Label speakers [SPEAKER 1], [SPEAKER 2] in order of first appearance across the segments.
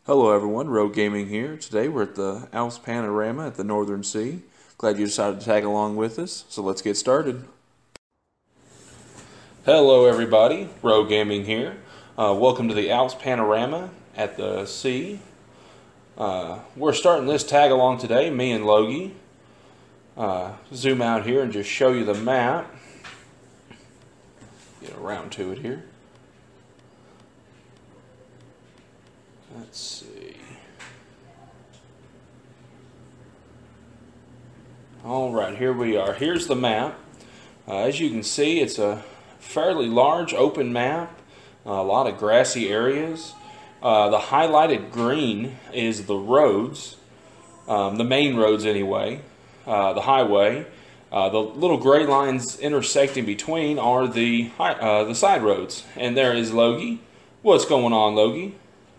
[SPEAKER 1] Hello everyone, Rogue Gaming here. Today we're at the Alps Panorama at the Northern Sea. Glad you decided to tag along with us, so let's get started. Hello everybody, Rogue Gaming here. Welcome to the Alps Panorama at the sea. We're starting this tag along today, me and Logie. Zoom out here and just show you the map. Get around to it here. Let's see. Alright, here we are. Here's the map. As you can see, it's a fairly large open map. A lot of grassy areas. The highlighted green is the roads. The main roads anyway. The highway. The little gray lines intersecting between are the side roads. And there is Logie. What's going on, Logie?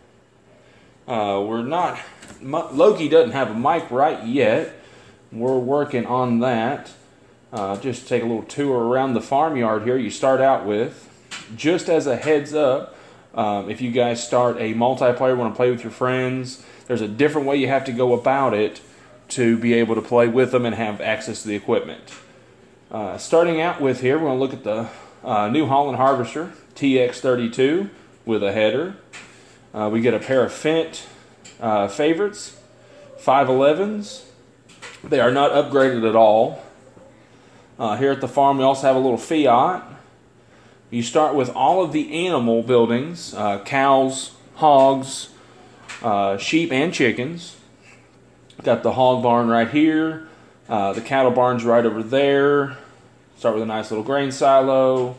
[SPEAKER 1] Logie doesn't have a mic right yet. We're working on that. Just take a little tour around the farmyard here. You start out with, just as a heads up, if you guys start a multiplayer, want to play with your friends, there's a different way you have to go about it to be able to play with them and have access to the equipment. Starting out with here, we're going to look at the New Holland Harvester TX32 with a header. We get a pair of Fendt favorites, 511s. They are not upgraded at all. Here at the farm we also have a little Fiat. You start with all of the animal buildings, cows, hogs, sheep and chickens. Got the hog barn right here, the cattle barn's right over there. Start with a nice little grain silo.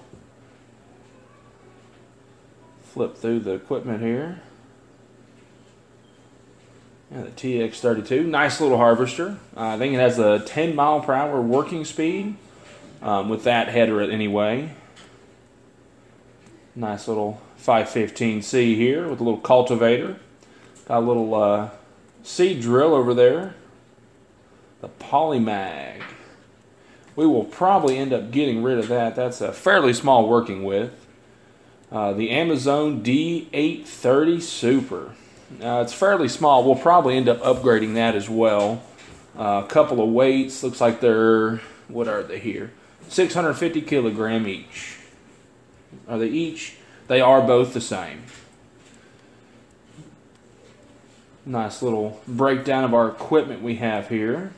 [SPEAKER 1] Flip through the equipment here. And the TX32, nice little harvester. I think it has a 10 mile per hour working speed with that header anyway. Nice little 515C here with a little cultivator. Got a little seed drill over there. The Polymag. We will probably end up getting rid of that. That's a fairly small working width. The Amazon D830 Super. It's fairly small. We'll probably end up upgrading that as well. A couple of weights. Looks like they're, what are they here? 650 kilogram each. Are they each? They are both the same. Nice little breakdown of our equipment we have here.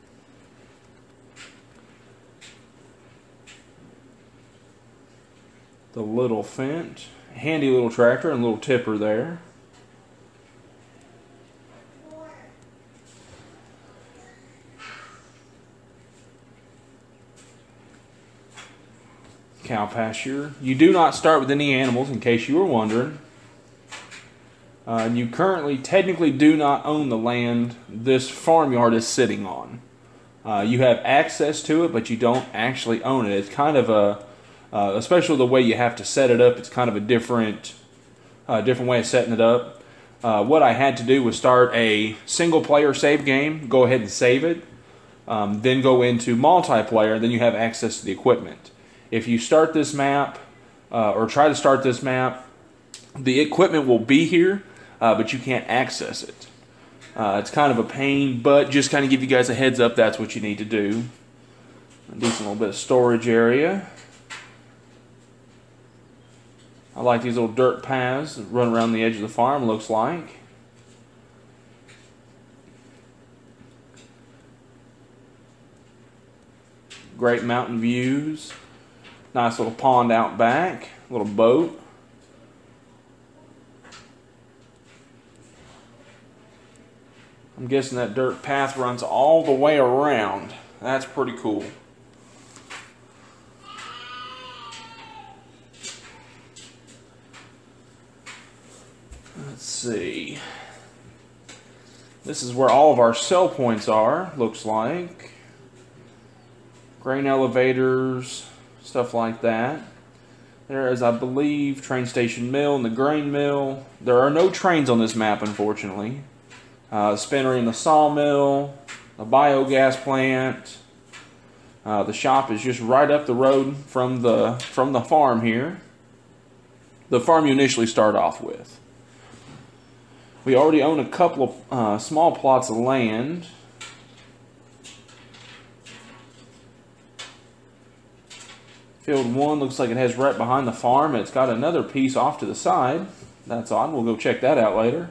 [SPEAKER 1] The little Fendt. Handy little tractor and little tipper there. Cow pasture. You do not start with any animals, in case you were wondering. You currently technically do not own the land this farmyard is sitting on. You have access to it, but you don't actually own it. It's kind of a, especially the way you have to set it up, it's kind of a different way of setting it up. What I had to do was start a single player save game, go ahead and save it, then go into multiplayer, then you have access to the equipment. If you start this map, or try to start this map, the equipment will be here, but you can't access it. It's kind of a pain, but just kind of give you guys a heads up, that's what you need to do. A decent little bit of storage area. I like these little dirt paths that run around the edge of the farm, looks like. Great mountain views. Nice little pond out back, little boat. I'm guessing that dirt path runs all the way around. That's pretty cool. Let's see. This is where all of our sell points are, looks like. Grain elevators, stuff like that. There is, I believe, train station mill and the grain mill. There are no trains on this map, unfortunately. Spinnery and the sawmill, the biogas plant. The shop is just right up the road from the farm here. The farm you initially start off with. We already own a couple of small plots of land. Field 1 looks like it has right behind the farm. It's got another piece off to the side. That's odd. We'll go check that out later.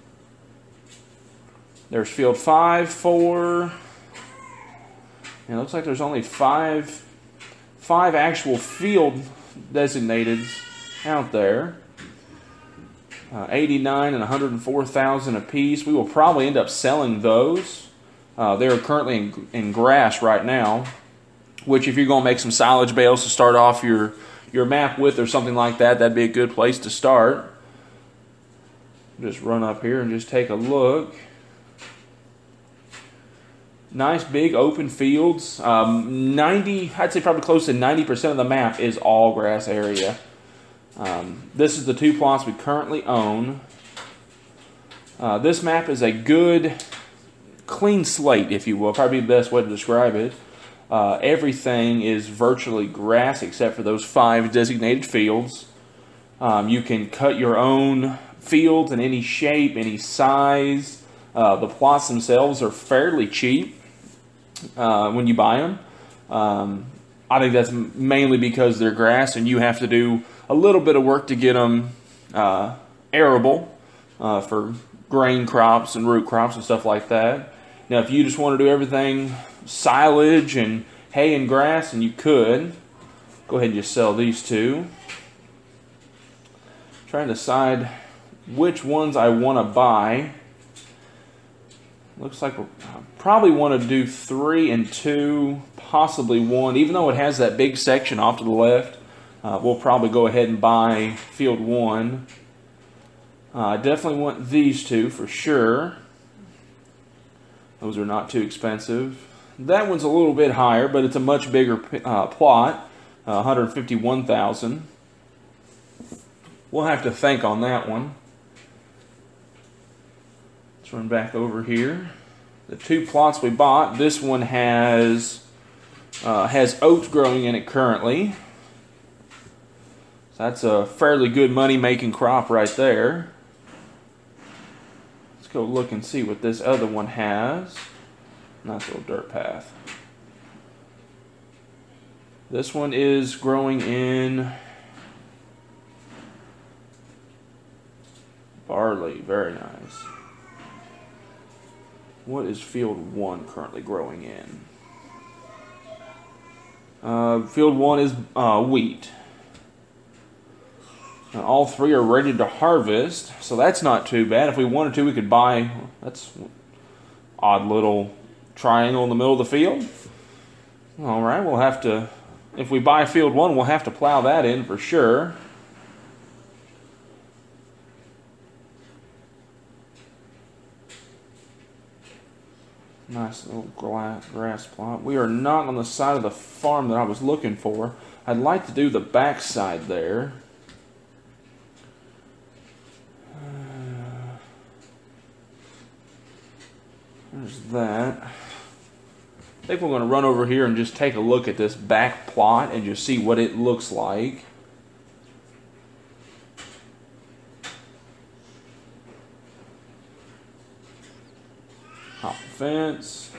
[SPEAKER 1] There's field 5, 4. And it looks like there's only five actual field designated out there. 89 and 104,000 apiece. We will probably end up selling those. They're currently in grass right now, which if you're going to make some silage bales to start off your map with or something like that, that'd be a good place to start. Just run up here and just take a look. Nice big open fields. I'd say probably close to 90% of the map is all grass area. This is the 2 plots we currently own. This map is a good, clean slate, if you will. Probably the best way to describe it. Everything is virtually grass except for those 5 designated fields. You can cut your own fields in any shape, any size. The plots themselves are fairly cheap when you buy them. I think that's mainly because they're grass and you have to do a little bit of work to get them arable for grain crops and root crops and stuff like that. Now, if you just want to do everything silage and hay and grass, and you could go ahead and just sell these 2. Trying to decide which ones I want to buy. Looks like we'll probably want to do 3 and 2, possibly 1. Even though it has that big section off to the left, we'll probably go ahead and buy field 1. I definitely want these 2 for sure. Those are not too expensive. That one's a little bit higher, but it's a much bigger plot, 151,000. We'll have to think on that one. Let's run back over here. The 2 plots we bought, this one has oats growing in it currently. So that's a fairly good money-making crop right there. Let's go look and see what this other one has. Nice little dirt path. This one is growing in barley. Very nice. What is field 1 currently growing in? Field 1 is wheat. And all 3 are ready to harvest, so that's not too bad. If we wanted to, we could buy, that's an odd little triangle in the middle of the field. Alright, we'll have to, if we buy field 1, we'll have to plow that in for sure. Nice little grass plot. We are not on the side of the farm that I was looking for. I'd like to do the back side there. There's that. I think we're going to run over here and just take a look at this back plot and just see what it looks like. Hop the fence.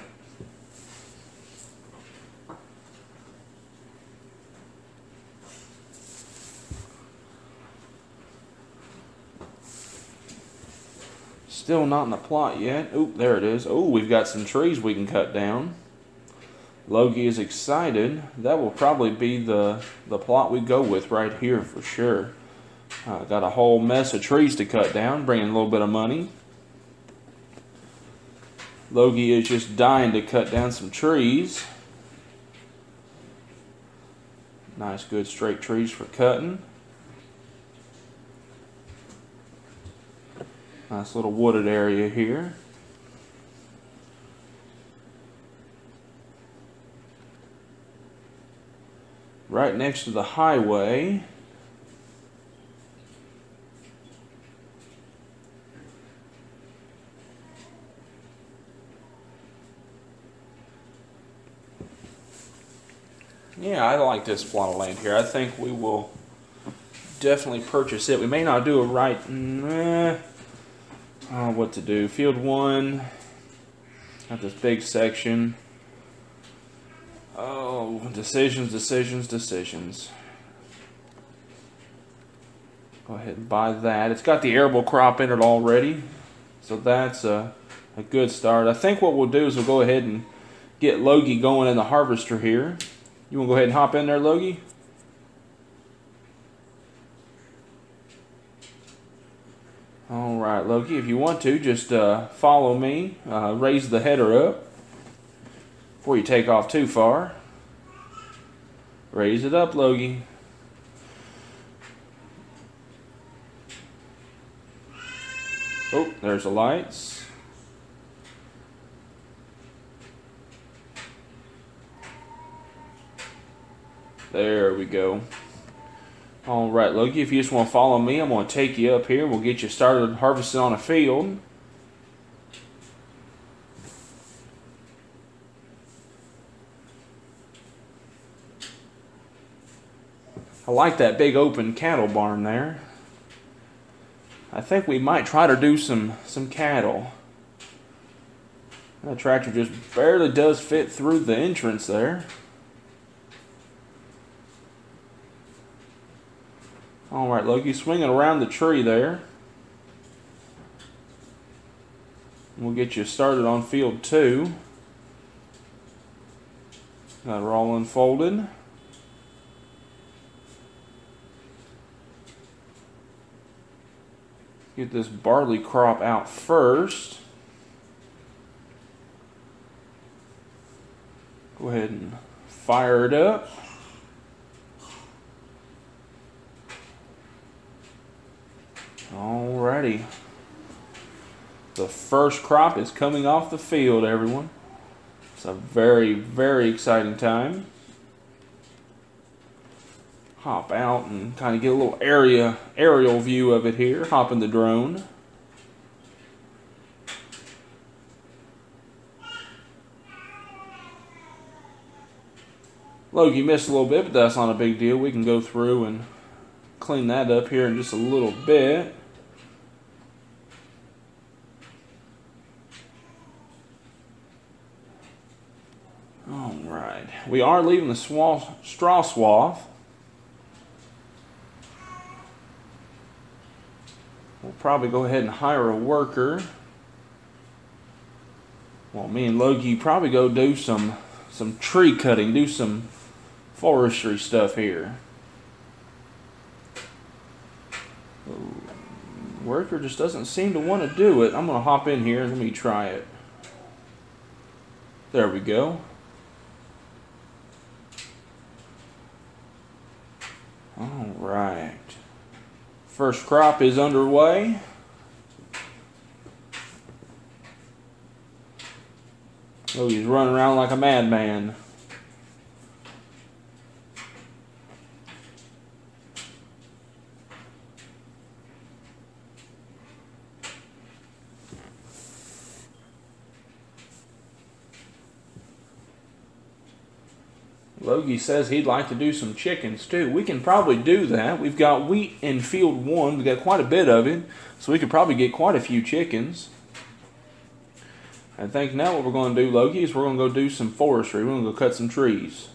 [SPEAKER 1] Still not in the plot yet. Oop, there it is. Oh, we've got some trees we can cut down. Logie is excited. That will probably be the plot we go with right here for sure. Got a whole mess of trees to cut down, bringing a little bit of money. Logie is just dying to cut down some trees. Nice, good straight trees for cutting. Nice little wooded area here. Right next to the highway. Yeah, I like this plot of land here. I think we will definitely purchase it. We may not do it right. what to do. Field 1, got this big section. Oh, decisions. Go ahead and buy that. It's got the arable crop in it already, so that's a good start. I think what we'll do is we'll go ahead and get Logie going in the harvester here. You want to go ahead and hop in there, Logie? Alright, Logie, if you want to, just follow me. Raise the header up before you take off too far. Raise it up, Logie. Oh, there's the lights. There we go. Alright, Logie, if you just want to follow me, I'm going to take you up here. We'll get you started harvesting on a field. I like that big open cattle barn there. I think we might try to do some cattle. That tractor just barely does fit through the entrance there. Alright, Logie, swinging around the tree there. We'll get you started on field 2. Got her all unfolded. Get this barley crop out first. Go ahead and fire it up. Alrighty. The first crop is coming off the field, everyone. It's a very, very exciting time. Hop out and kind of get a little aerial view of it here. Hop in the drone. Logie missed a little bit, but that's not a big deal. We can go through and clean that up here in just a little bit. Alright, we are leaving the straw swath. We'll probably go ahead and hire a worker. Well, me and Logie probably go do some tree cutting, do some forestry stuff here. Worker just doesn't seem to want to do it. I'm going to hop in here and let me try it. There we go. Alright. First crop is underway. Oh, he's running around like a madman. Logie says he'd like to do some chickens too. We can probably do that. We've got wheat in field 1. We've got quite a bit of it, so we could probably get quite a few chickens. I think now what we're going to do, Logie, is we're going to go do some forestry. We're going to go cut some trees.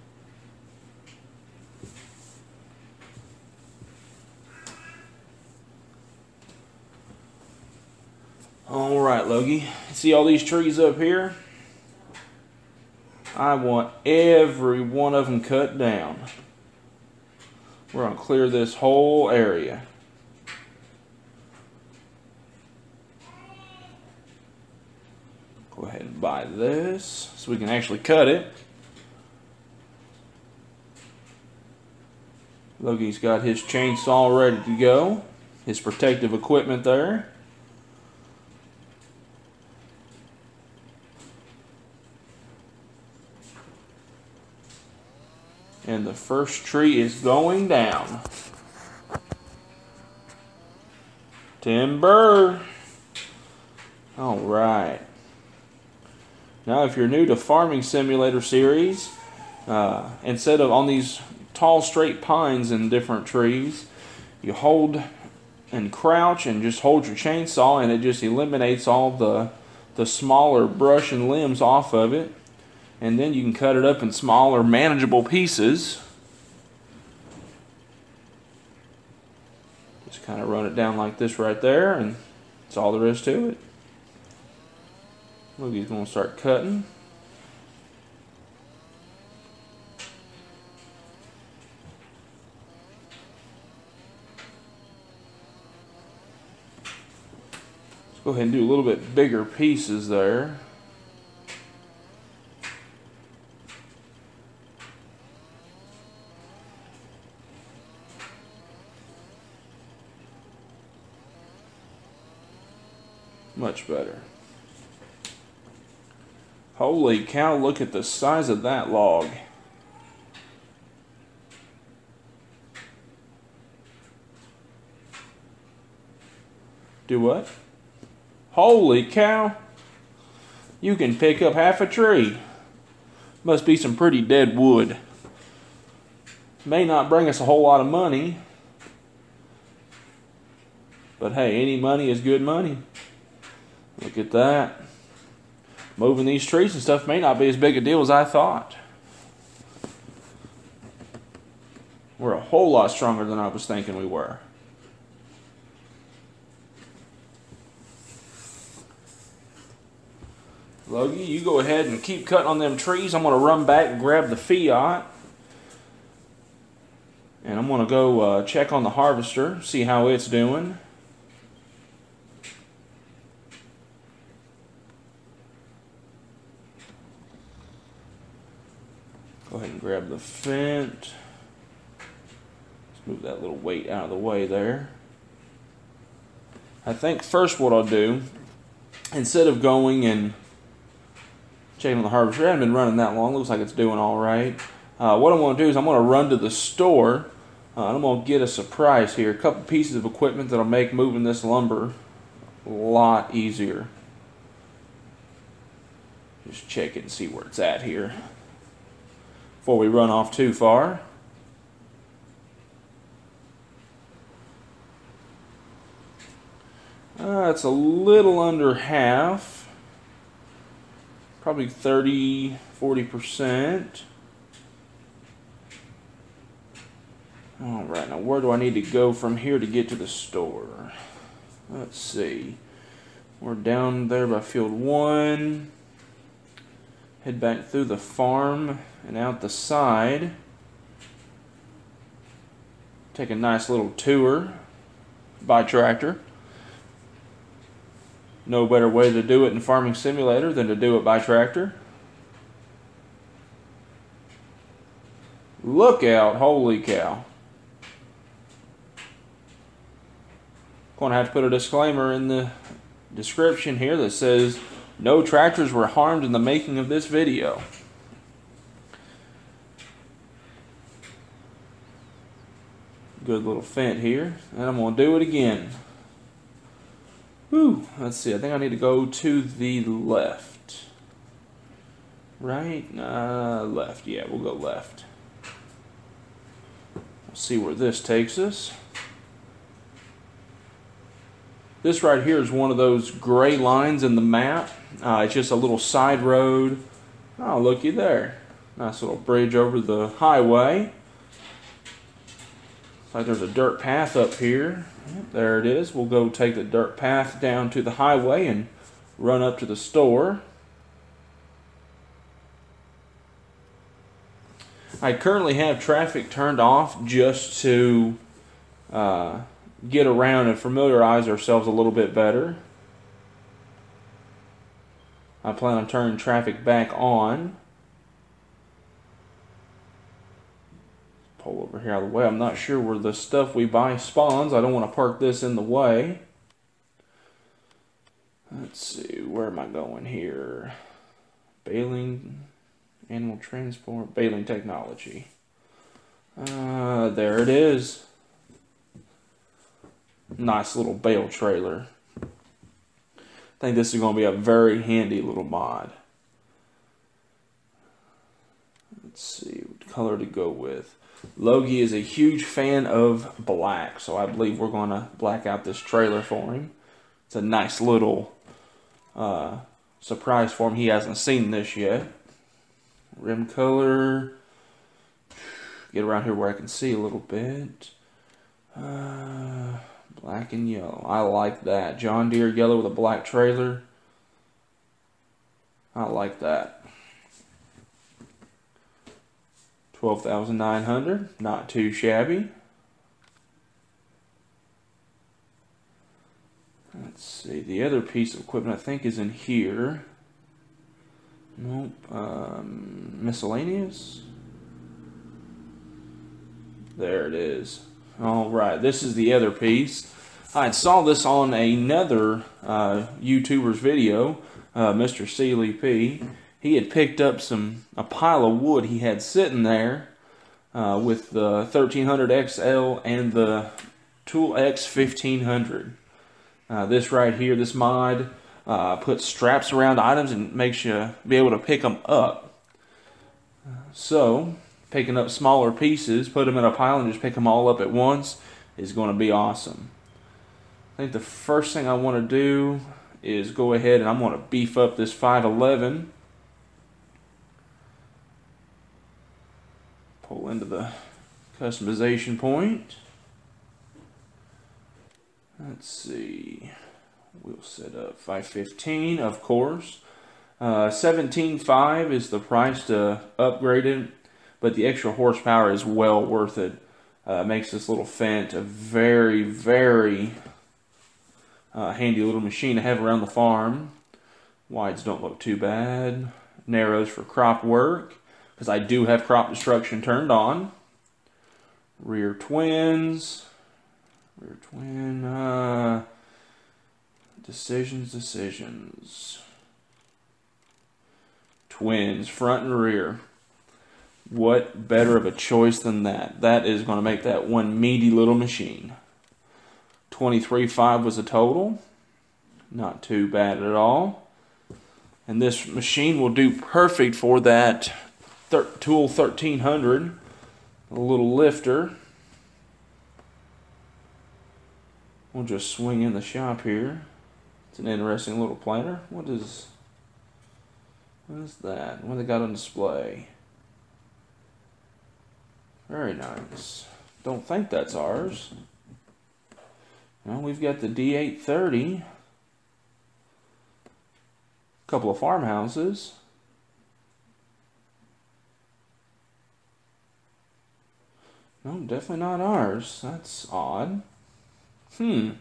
[SPEAKER 1] Alright, Logie. See all these trees up here? I want every one of them cut down. We're going to clear this whole area. Go ahead and buy this so we can actually cut it. Logie's got his chainsaw ready to go. His protective equipment there. And the first tree is going down. Timber. All right. Now, if you're new to Farming Simulator series, instead of on these tall straight pines and different trees, you hold and crouch and just hold your chainsaw, and it just eliminates all the smaller brush and limbs off of it. And then you can cut it up in smaller, manageable pieces. Just kind of run it down like this right there, and that's all there is to it. Look, he's going to start cutting. Let's go ahead and do a little bit bigger pieces there. Much better. Holy cow, look at the size of that log. Do what? Holy cow. You can pick up half a tree. Must be some pretty dead wood. May not bring us a whole lot of money. But hey, any money is good money. Look at that. Moving these trees and stuff may not be as big a deal as I thought. We're a whole lot stronger than I was thinking we were. Logie, you go ahead and keep cutting on them trees. I'm going to run back and grab the Fiat. And I'm going to go check on the harvester, see how it's doing. Go ahead and grab the fent. Let's move that little weight out of the way there. I think first what I'll do, instead of going and checking on the harvester, I haven't been running that long. Looks like it's doing all right. What I'm going to do is I'm going to run to the store. And I'm going to get a surprise here. A couple pieces of equipment that'll make moving this lumber a lot easier. Just check it and see where it's at here before we run off too far. It's a little under half. Probably 30–40%. Alright, now where do I need to go from here to get to the store? Let's see. We're down there by field 1. Head back through the farm and out the side. Take a nice little tour by tractor. No better way to do it in Farming Simulator than to do it by tractor. Look out, holy cow. Going to have to put a disclaimer in the description here that says no tractors were harmed in the making of this video. Good little fent here, and I'm going to do it again. Whew, let's see, I think I need to go to the left. Right? Left, yeah, we'll go left. We'll see where this takes us. This right here is one of those gray lines in the map. It's just a little side road. Oh, looky there. Nice little bridge over the highway. Looks like there's a dirt path up here. Yep, there it is. We'll go take the dirt path down to the highway and run up to the store. I currently have traffic turned off just to get around and familiarize ourselves a little bit better. I plan on turning traffic back on. Pull over here out of the way. I'm not sure where the stuff we buy spawns. I don't want to park this in the way. Let's see, where am I going here? Baling, animal transport, baling technology. There it is. Nice little bale trailer. I think this is going to be a very handy little mod. Let's see what color to go with. Logie is a huge fan of black, so I believe we're going to black out this trailer for him. It's a nice little surprise for him. He hasn't seen this yet. Rim color. Get around here where I can see a little bit. Black and yellow. I like that. John Deere yellow with a black trailer. I like that. 12,900, not too shabby. Let's see, the other piece of equipment I think is in here. Nope, miscellaneous. There it is. All right, this is the other piece. I saw this on another YouTuber's video, Mr. Seeley P. He had picked up a pile of wood he had sitting there with the 1300 XL and the Tool X 1500. This right here, this mod, puts straps around items and makes you be able to pick them up. So, picking up smaller pieces, put them in a pile and just pick them all up at once is going to be awesome. I think the first thing I want to do is go ahead and I'm going to beef up this 511. Pull into the customization point. Let's see. We'll set up 515, of course. 17.5 is the price to upgrade it, but the extra horsepower is well worth it. Makes this little Fendt a very, very handy little machine to have around the farm. Wides don't look too bad. Narrows for crop work, because I do have crop destruction turned on. Rear twins. Rear twin. Decisions. Twins, front and rear. What better of a choice than that? That is going to make that one meaty little machine. 23.5 was a total. Not too bad at all. And this machine will do perfect for that Tool 1300. A little lifter. We'll just swing in the shop here. It's an interesting little planter. What is that? What they got on display? Very nice. Don't think that's ours. Well, we've got the D830. A couple of farmhouses. No, definitely not ours. That's odd. I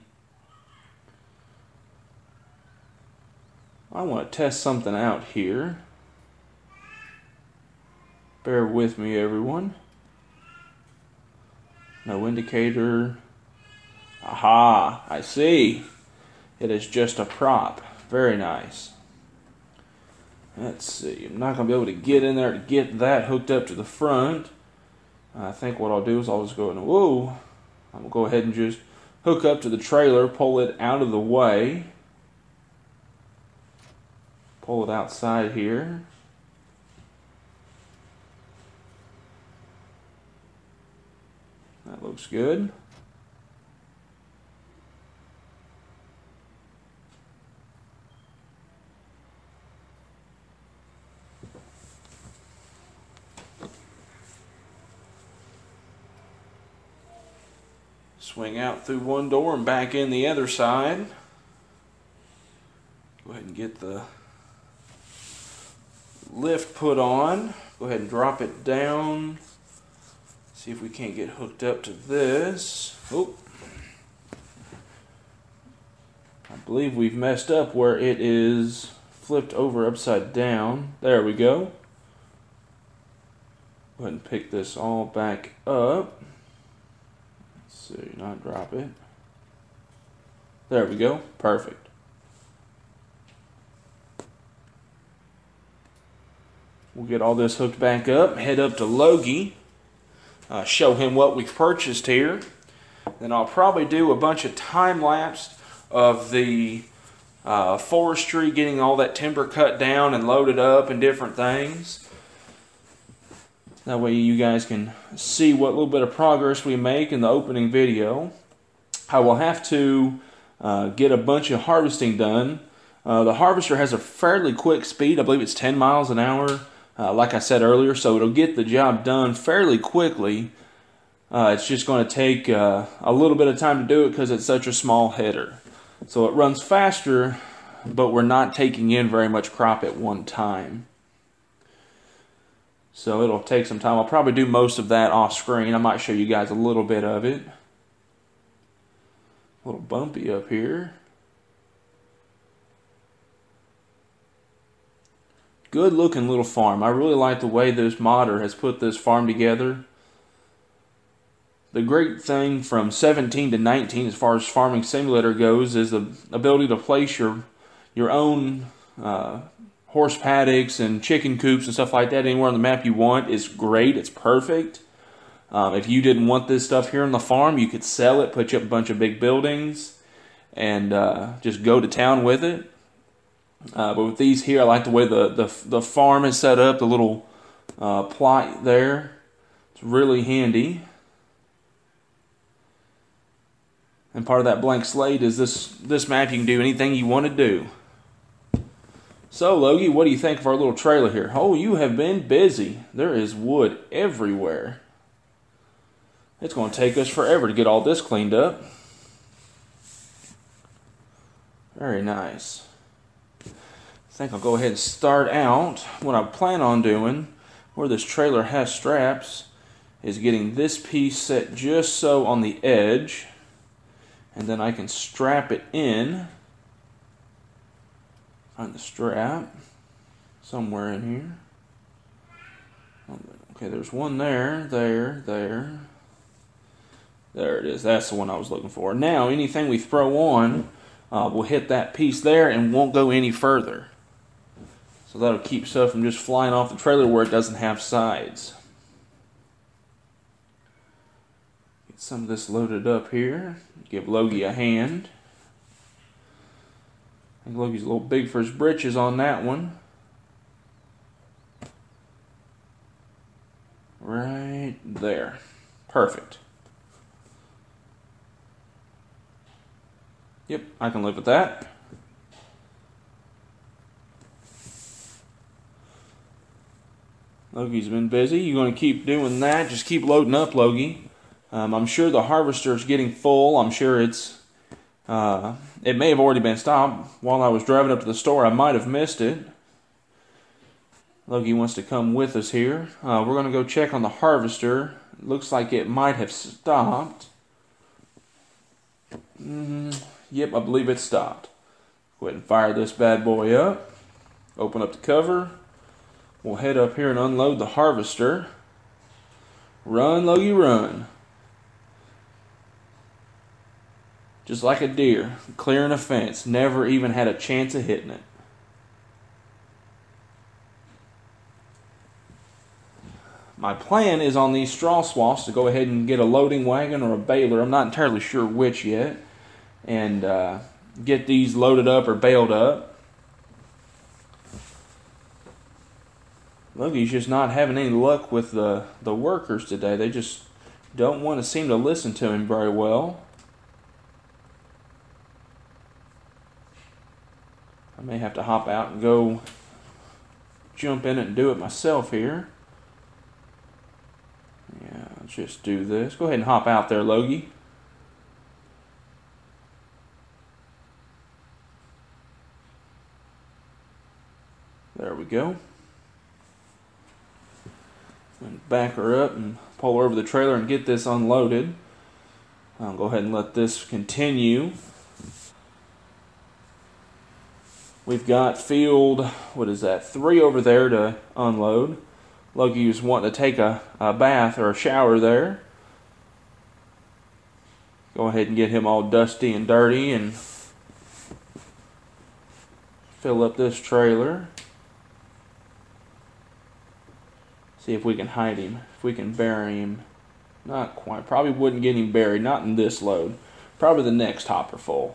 [SPEAKER 1] want to test something out here. Bear with me, everyone. No indicator. Aha, I see. It is just a prop. Very nice. Let's see. I'm not going to be able to get in there to get that hooked up to the front. I think what I'll do is I'll just go and I'm going to go ahead and just hook up to the trailer, pull it out of the way. Pull it outside here. That looks good. Swing out through one door and back in the other side. Go ahead and get the lift put on. Go ahead and drop it down. See if we can't get hooked up to this. Oh, I believe we've messed up where it is flipped over upside down. There we go. Go ahead and pick this all back up. Let's see, not drop it. There we go. Perfect. We'll get all this hooked back up, head up to Logie, show him what we've purchased here. Then I'll probably do a bunch of time-lapse of the forestry, getting all that timber cut down and loaded up and different things. That way you guys can see what little bit of progress we make in the opening video. I will have to get a bunch of harvesting done. The harvester has a fairly quick speed. I believe it's 10 miles an hour, like I said earlier, so it'll get the job done fairly quickly. It's just going to take a little bit of time to do it because it's such a small header. So it runs faster, but we're not taking in very much crop at one time. So it'll take some time. I'll probably do most of that off screen. I might show you guys a little bit of it. A little bumpy up here. Good looking little farm. I really like the way this modder has put this farm together. The great thing from 17 to 19 as far as Farming Simulator goes is the ability to place your own horse paddocks and chicken coops and stuff like that anywhere on the map you want is great. It's perfect. If you didn't want this stuff here on the farm, you could sell it, put you up a bunch of big buildings, and just go to town with it. But with these here, I like the way the farm is set up, the little plot there. It's really handy. And part of that blank slate is this map. You can do anything you want to do. So, Logie, what do you think of our little trailer here? Oh, you have been busy. There is wood everywhere. It's going to take us forever to get all this cleaned up. Very nice. I think I'll go ahead and start out. What I plan on doing, where this trailer has straps, is getting this piece set just so on the edge. And then I can strap it in. Find the strap somewhere in here. Okay, there's one there. There it is. That's the one I was looking for. Now, anything we throw on will hit that piece there and won't go any further. So that'll keep stuff from just flying off the trailer where it doesn't have sides. Get some of this loaded up here. Give Logie a hand. I think Logie's a little big for his britches on that one. Right there. Perfect. Yep, I can live with that. Logie's been busy. You're going to keep doing that. Just keep loading up, Logie. I'm sure the harvester's getting full. I'm sure it's... it may have already been stopped. While I was driving up to the store, I might have missed it. Logie wants to come with us here. We're going to go check on the harvester. It looks like it might have stopped. Yep, I believe it stopped. Go ahead and fire this bad boy up. Open up the cover. We'll head up here and unload the harvester. Run, Logie, run. Just like a deer, clearing a fence. Never even had a chance of hitting it. My plan is on these straw swaths to go ahead and get a loading wagon or a baler. I'm not entirely sure which yet. And get these loaded up or baled up. Logie's just not having any luck with the workers today. They just don't want to seem to listen to him very well. I may have to hop out and go jump in it and do it myself here. Yeah, let's just do this. Go ahead and hop out there, Logie. There we go. And back her up and pull her over the trailer and get this unloaded. I'll go ahead and let this continue. We've got field, what is that, 3 over there to unload. Logie was wanting to take a bath or a shower there. Go ahead and get him all dusty and dirty and fill up this trailer. See if we can hide him, if we can bury him. Not quite, probably wouldn't get him buried, not in this load. Probably the next hopper full.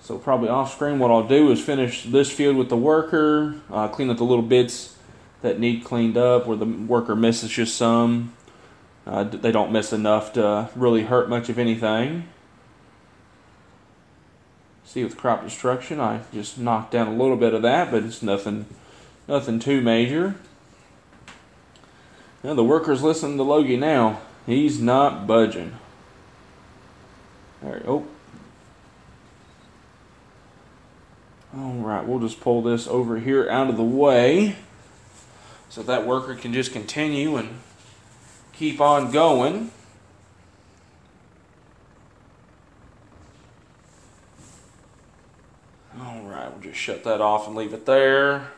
[SPEAKER 1] So probably off screen, what I'll do is finish this field with the worker, clean up the little bits that need cleaned up where the worker misses just some. They don't miss enough to really hurt much of anything. See, with crop destruction, I just knocked down a little bit of that, but it's nothing too major. Now the worker's listening to Logie now. He's not budging. There, oh. Alright, we'll just pull this over here out of the way so that worker can just continue and keep on going. Alright, we'll just shut that off and leave it there.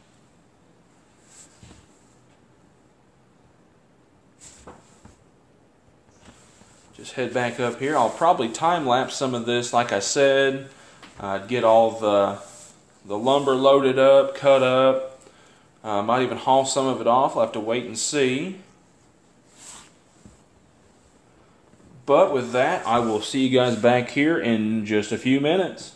[SPEAKER 1] Just head back up here. I'll probably time-lapse some of this, like I said. Get all the lumber loaded up, cut up. Might even haul some of it off. I'll have to wait and see. But with that, I will see you guys back here in just a few minutes.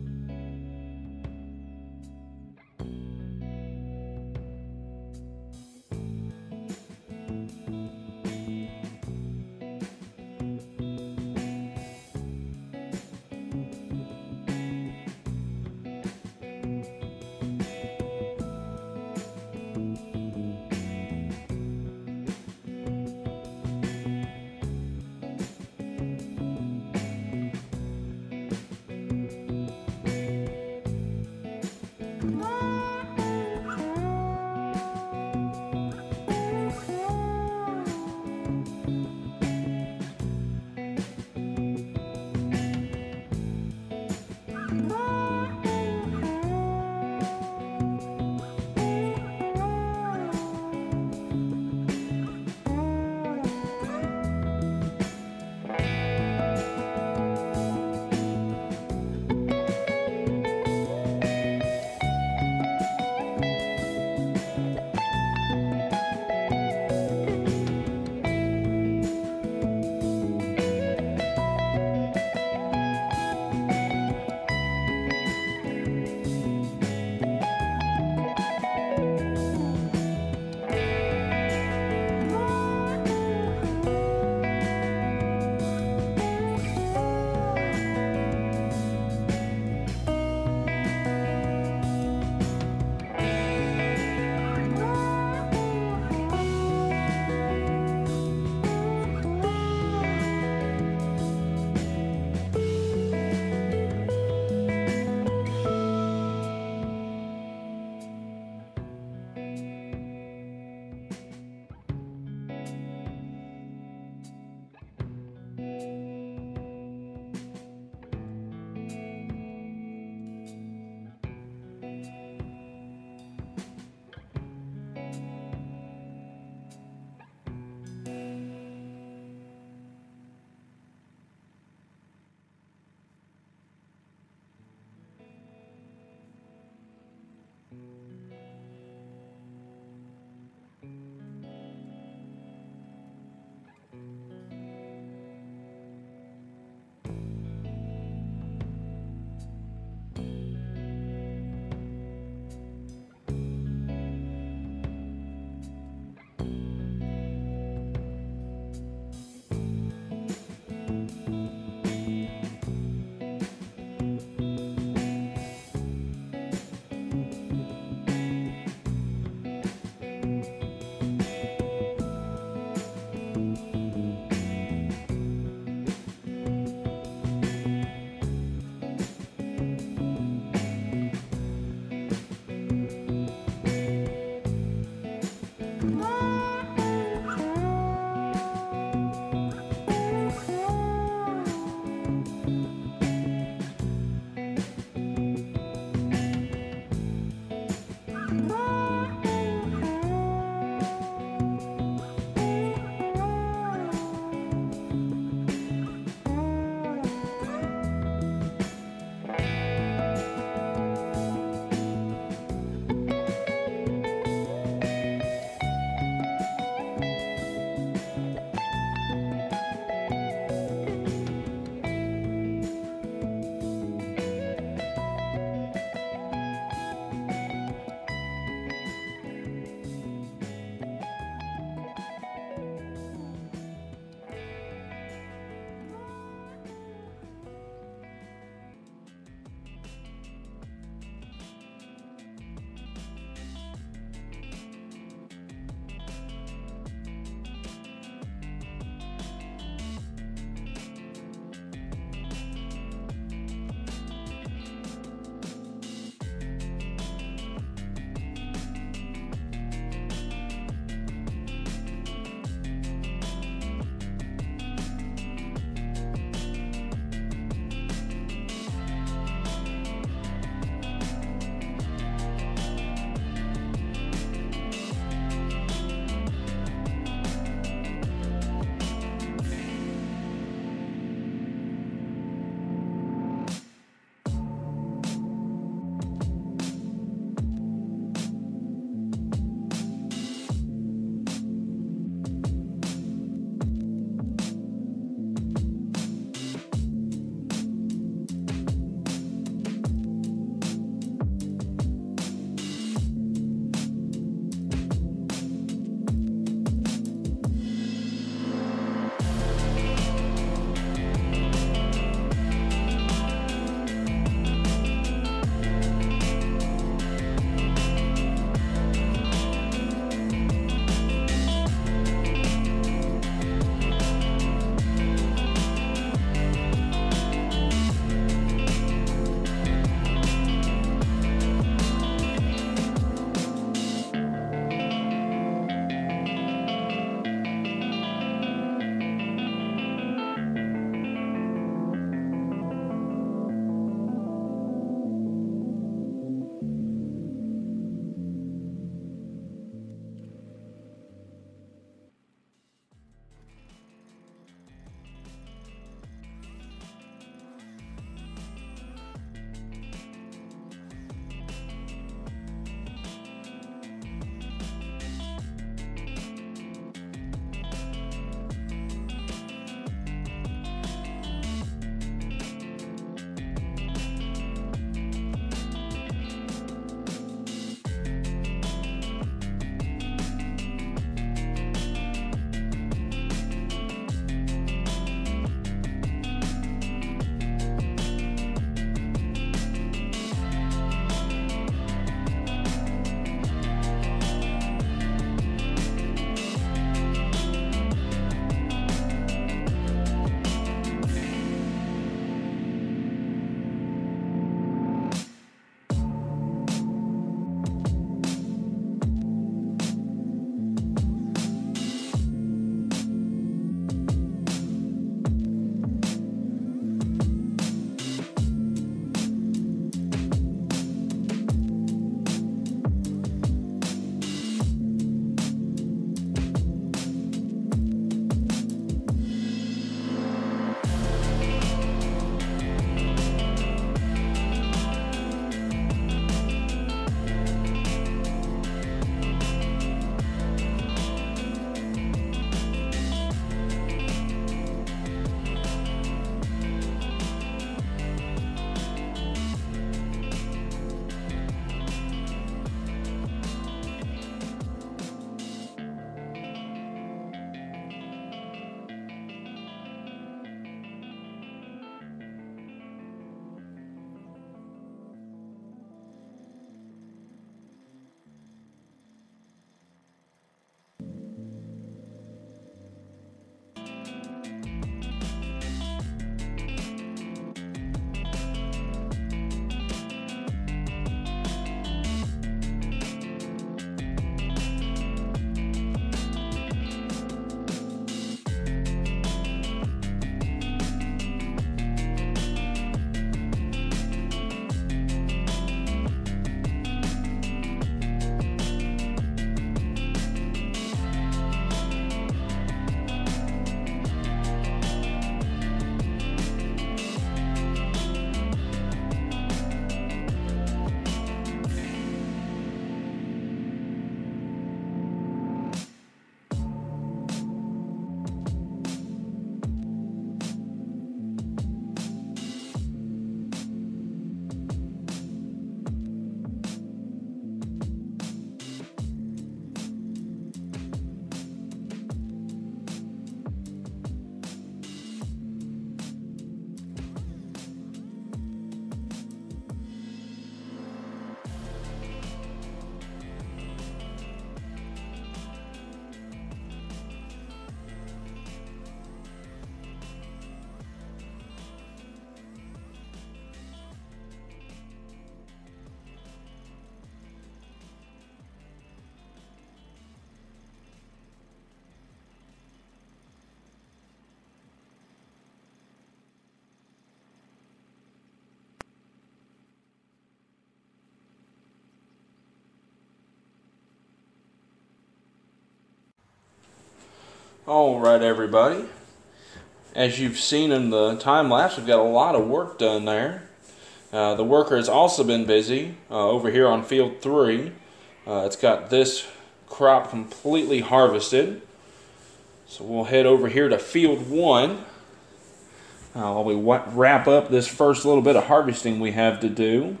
[SPEAKER 1] Alright everybody, as you've seen in the time lapse, we've got a lot of work done there. The worker has also been busy over here on field 3. It's got this crop completely harvested. So we'll head over here to field 1 while we wrap up this first little bit of harvesting we have to do.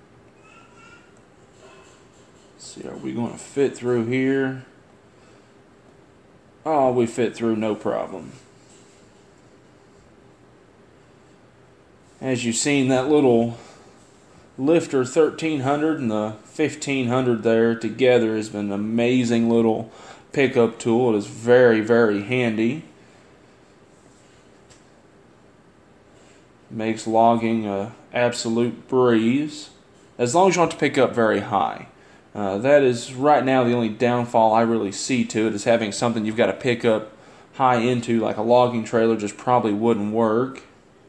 [SPEAKER 1] Let's see, are we going to fit through here? Oh, we fit through no problem. As you've seen, that little lifter 1300 and the 1500 there together has been an amazing little pickup tool. It is very, very handy. Makes logging an absolute breeze, as long as you don't have to pick up very high. That is right now the only downfall I really see to it, is having something you've got to pick up high into, like a logging trailer just probably wouldn't work.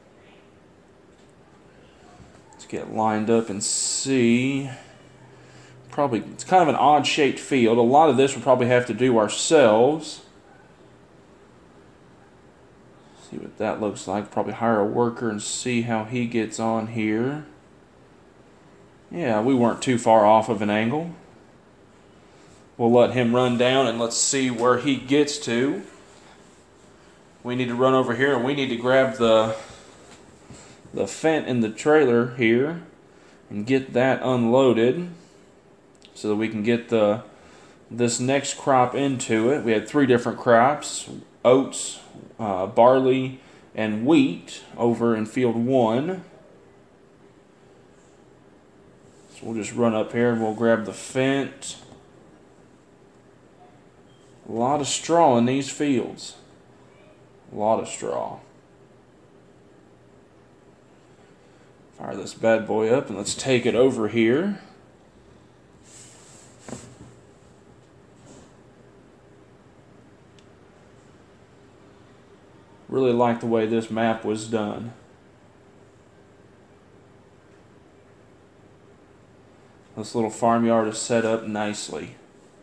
[SPEAKER 1] Let's get lined up and see. Probably, it's kind of an odd shaped field. A lot of this we'll probably have to do ourselves. See what that looks like. Probably hire a worker and see how he gets on here. Yeah, we weren't too far off of an angle. We'll let him run down and let's see where he gets to. We need to run over here and we need to grab the fent in the trailer here and get that unloaded so that we can get this next crop into it. We had 3 different crops: oats, barley, and wheat over in field 1. So we'll just run up here and we'll grab the fent. A lot of straw in these fields. A lot of straw. Fire this bad boy up and let's take it over here. Really like the way this map was done. This little farmyard is set up nicely.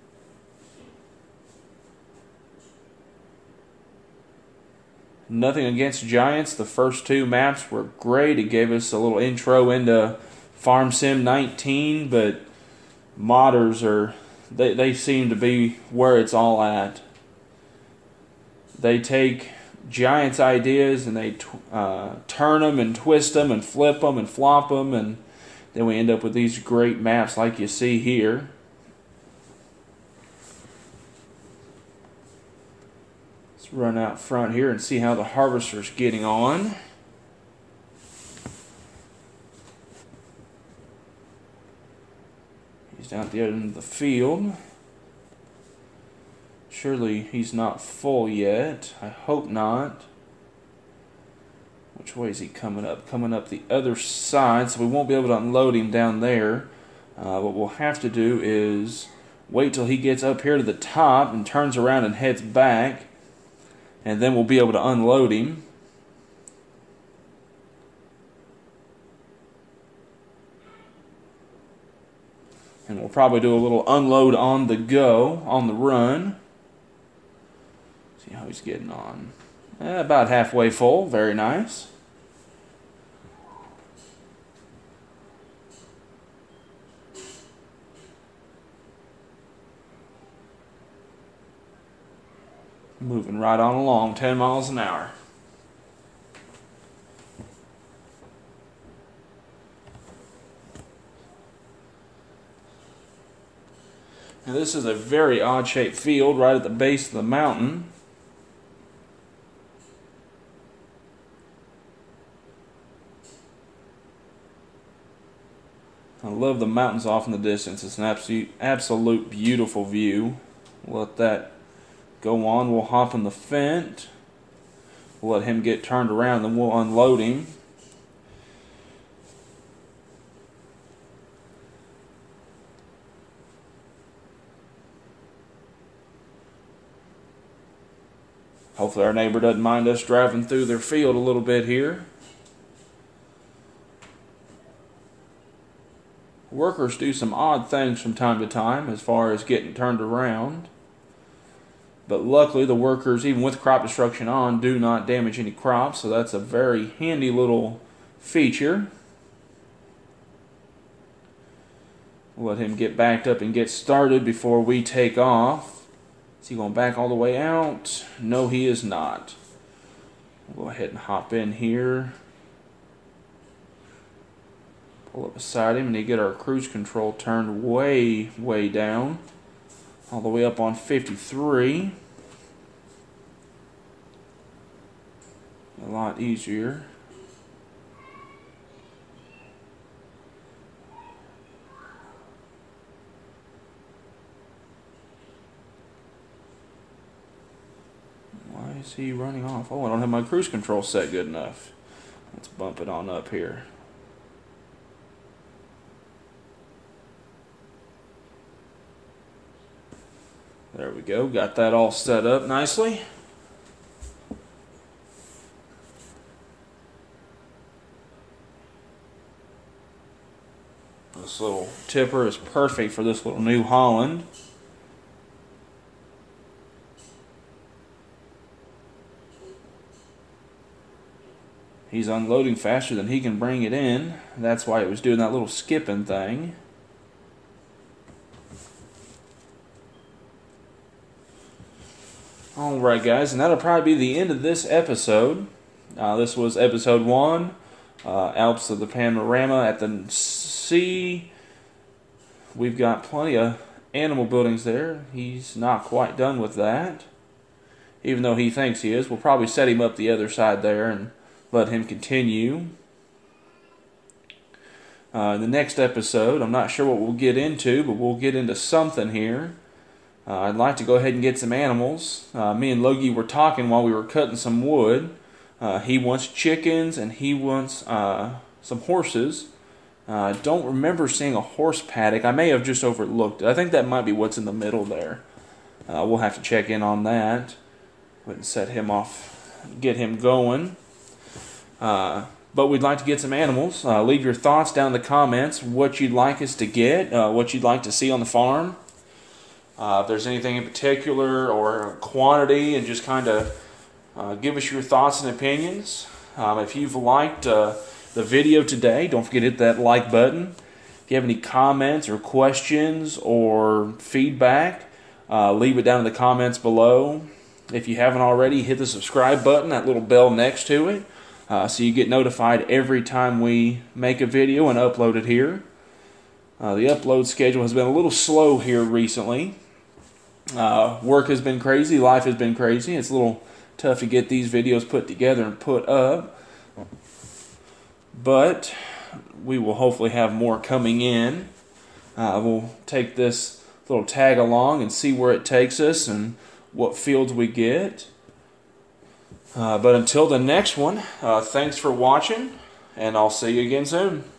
[SPEAKER 1] Nothing against Giants. The first 2 maps were great. It gave us a little intro into Farm Sim 19, but modders they seem to be where it's all at. They take Giants ideas and they turn them and twist them and flip them and flop them, and then we end up with these great maps like you see here. Let's run out front here and see how the harvester's getting on. He's down at the other end of the field. Surely he's not full yet. I hope not. Which way is he coming up? Coming up the other side, so we won't be able to unload him down there. What we'll have to do is wait till he gets up here to the top and turns around and heads back, and then we'll be able to unload him. And we'll probably do a little unload on the go, on the run. See how he's getting on. About halfway full. Very nice. Moving right on along, 10 miles an hour. Now this is a very odd-shaped field right at the base of the mountain. I love the mountains off in the distance. It's an absolute beautiful view. We'll let that go on. We'll hop in the fent. We'll let him get turned around, then we'll unload him. Hopefully our neighbor doesn't mind us driving through their field a little bit here. Workers do some odd things from time to time as far as getting turned around. But luckily the workers, even with crop destruction on, do not damage any crops, so that's a very handy little feature. We'll let him get backed up and get started before we take off. Is he going back all the way out? No, he is not. We'll go ahead and hop in here. Pull up beside him and get our cruise control turned way, way down. All the way up on 53. A lot easier. Why is he running off? Oh, I don't have my cruise control set good enough. Let's bump it on up here. There we go. Got that all set up nicely. This little tipper is perfect for this little New Holland. He's unloading faster than he can bring it in. That's why it was doing that little skipping thing. Alright guys, and that'll probably be the end of this episode. This was episode 1, Alps of the Panorama at the sea. We've got plenty of animal buildings there. He's not quite done with that. Even though he thinks he is. We'll probably set him up the other side there and let him continue. In the next episode, I'm not sure what we'll get into, but we'll get into something here. I'd like to go ahead and get some animals. Me and Logie were talking while we were cutting some wood. He wants chickens and he wants some horses. I don't remember seeing a horse paddock. I may have just overlooked it. I think that might be what's in the middle there. We'll have to check in on that. Go ahead and set him off, get him going. But we'd like to get some animals. Leave your thoughts down in the comments, what you'd like us to get, what you'd like to see on the farm. If there's anything in particular or quantity, and just kind of give us your thoughts and opinions. If you've liked the video today, don't forget to hit that like button. If you have any comments or questions or feedback, leave it down in the comments below. If you haven't already, hit the subscribe button, that little bell next to it, so you get notified every time we make a video and upload it here. The upload schedule has been a little slow here recently. Work has been crazy, life has been crazy. It's a little tough to get these videos put together and put up. But we will hopefully have more coming in. We'll take this little tag along and see where it takes us and what fields we get. But until the next one, thanks for watching, and I'll see you again soon.